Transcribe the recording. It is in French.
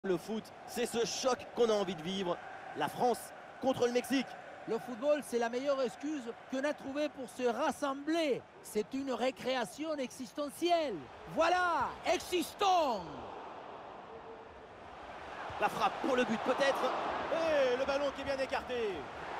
Le foot, c'est ce choc qu'on a envie de vivre. La France contre le Mexique. Le football, c'est la meilleure excuse qu'on a trouvée pour se rassembler. C'est une récréation existentielle. Voilà, existons! La frappe pour le but peut-être. Et le ballon qui est bien écarté.